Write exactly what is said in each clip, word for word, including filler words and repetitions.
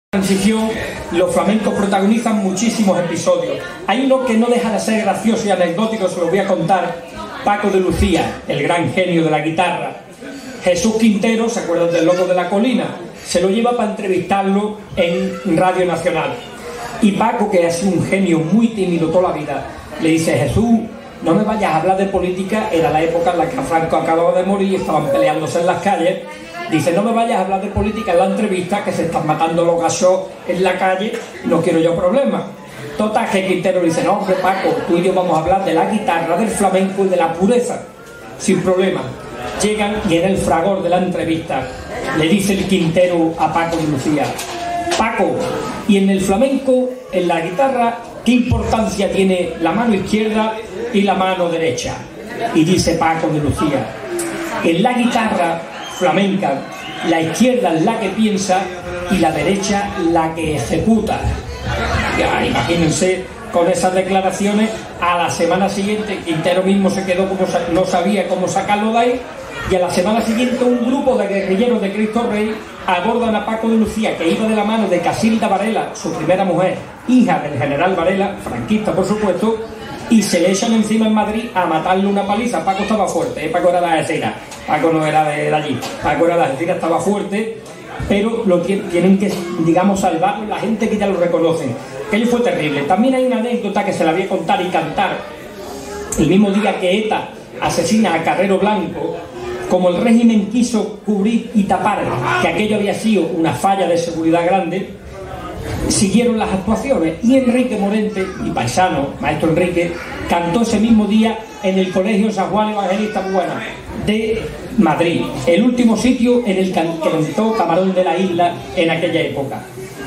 Transición, los flamencos protagonizan muchísimos episodios. Hay uno que no deja de ser gracioso y anecdótico, se lo voy a contar. Paco de Lucía, el gran genio de la guitarra. Jesús Quintero, ¿se acuerdan del Loco de la Colina? Se lo lleva para entrevistarlo en Radio Nacional. Y Paco, que ha sido un genio muy tímido toda la vida, le dice: Jesús, no me vayas a hablar de política. Era la época en la que Franco acababa de morir y estaban peleándose en las calles. Dice: no me vayas a hablar de política en la entrevista, que se están matando los gachos en la calle, no quiero yo problemas. Total, que Quintero le dice: no, hombre, Paco, tú y yo vamos a hablar de la guitarra, del flamenco y de la pureza, sin problema. Llegan y en el fragor de la entrevista le dice el Quintero a Paco de Lucía: Paco, y en el flamenco, en la guitarra, ¿qué importancia tiene la mano izquierda y la mano derecha? Y dice Paco de Lucía: en la guitarra flamenca, la izquierda es la que piensa y la derecha la que ejecuta. Ya, imagínense, con esas declaraciones, a la semana siguiente Quintero mismo se quedó como no sabía cómo sacarlo de ahí, y a la semana siguiente un grupo de guerrilleros de Cristo Rey abordan a Paco de Lucía, que iba de la mano de Casilda Varela, su primera mujer, hija del general Varela, franquista por supuesto, y se le echan encima en Madrid a matarle una paliza. Paco estaba fuerte, ¿eh? Paco era de Algeciras, Paco no era de, de allí, Paco era de Algeciras, estaba fuerte, pero lo tienen que, digamos, salvarlo la gente que ya lo reconocen. Aquello fue terrible. También hay una anécdota que se la voy a contar y cantar. El mismo día que ETA asesina a Carrero Blanco, como el régimen quiso cubrir y tapar que aquello había sido una falla de seguridad grande, siguieron las actuaciones, y Enrique Morente, mi paisano, maestro Enrique, cantó ese mismo día en el Colegio San Juan Evangelista Buena de Madrid, el último sitio en el que cantó Camarón de la Isla en aquella época.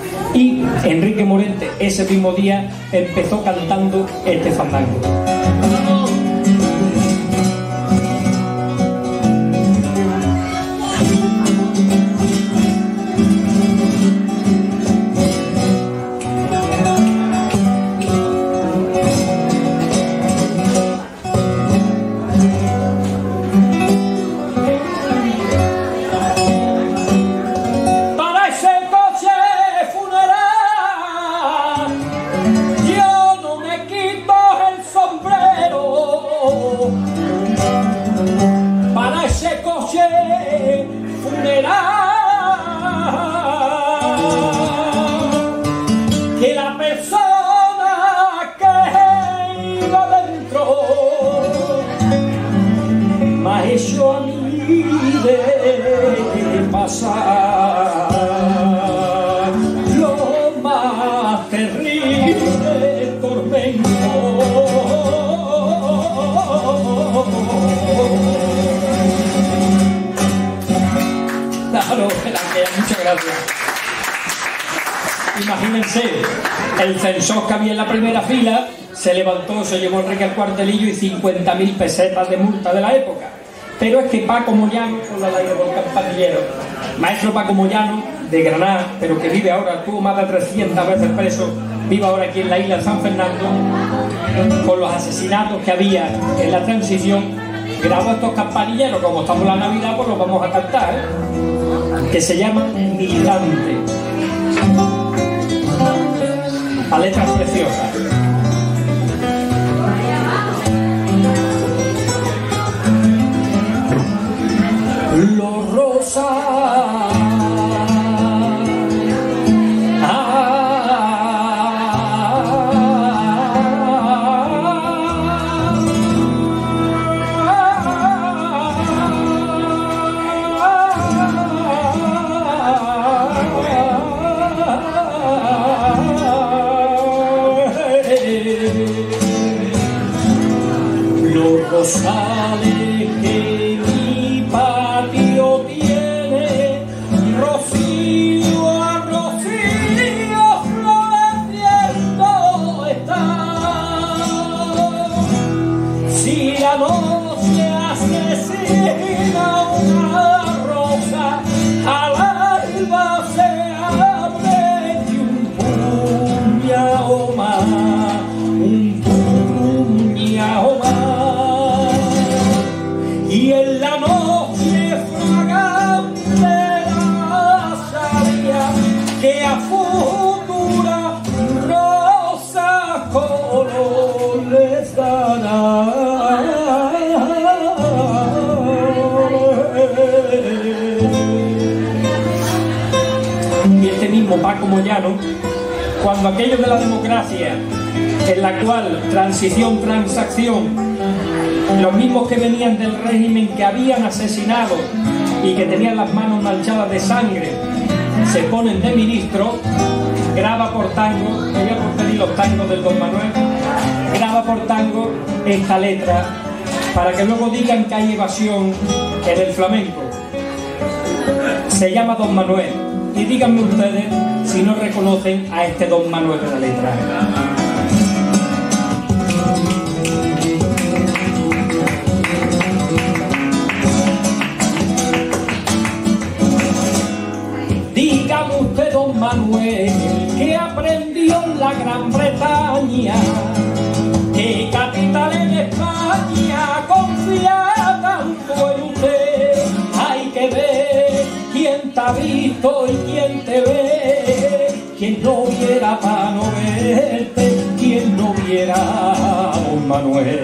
Y Enrique Morente ese mismo día empezó cantando este fandango. Que la persona que iba dentro me ha hecho a mí de pasar lo más terrible tormento. Claro, muchas gracias. Imagínense, el censor que había en la primera fila se levantó, se llevó Enrique al cuartelillo y cincuenta mil pesetas de multa de la época. Pero es que Paco Moyano, con la ley de volcán pandillero, maestro Paco Moyano, de Granada, pero que vive ahora, tuvo más de trescientas veces preso, vive ahora aquí en la isla de San Fernando, con los asesinatos que había en la transición, grabó estos campanilleros. Como estamos en la Navidad, pues los vamos a cantar, ¿eh? Que se llaman Militante. A letras preciosas. Los rosas los rosales que mi patio tiene, rocío a rocío floreciendo está. Si la noche asesina una rosa, al alba se abre y un puñado más, un puñado más. Y en la noche fragante la sabía que a fuego Paco Moyano, cuando aquello de la democracia, en la cual transición, transacción, los mismos que venían del régimen que habían asesinado y que tenían las manos manchadas de sangre, se ponen de ministro, graba por tango, voy a referir los tangos del Don Manuel, graba por tango esta letra, para que luego digan que hay evasión en el flamenco. Se llama Don Manuel, y díganme ustedes si no reconocen a este Don Manuel de la letra. Dígame usted, Don Manuel, que aprendió en la Gran Bretaña, que capital en España confía tanto en usted. Hay que ver quién te ha visto y quién te ve, quien no viera para no verte, quien no viera a Don Manuel.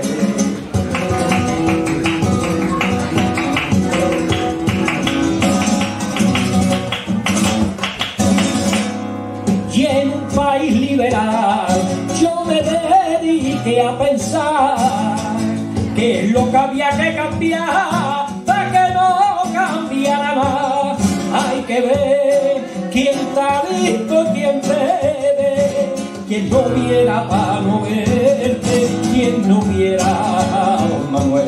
Y en un país liberal yo me dediqué a pensar que es lo que había que cambiar para que no cambiara más. Hay que ver quién está listo, quién te ve, quien no viera para no verte, quien no viera a Don Manuel.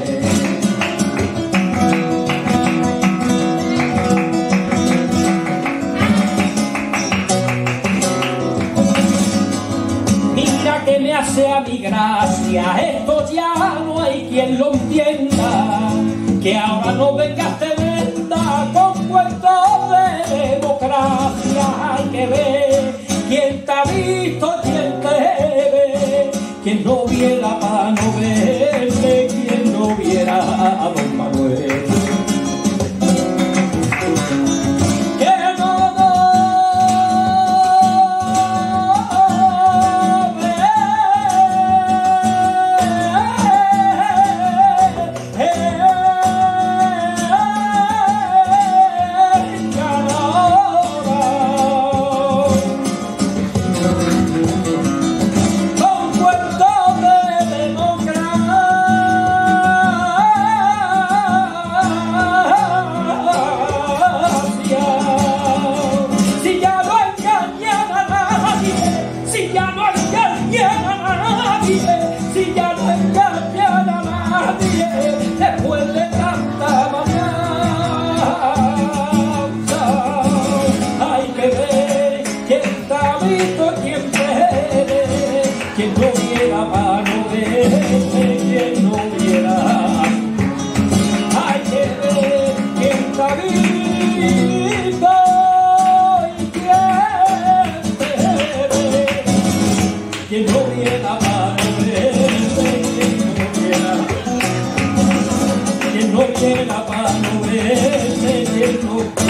Que me hace a mi gracia, esto ya no hay quien lo entienda, que ahora no vengas te venda con cuentos de democracia. Hay que ver quién te ha visto, quién te ve, quien no viera para no verte, quien no viera a Don Manuel. Quien no viera para no verte, quien no viera. Hay que ver quién está visto y quién te ve. Quien no viera para no verte, quien no viera. Quien no viera para no verte, quien no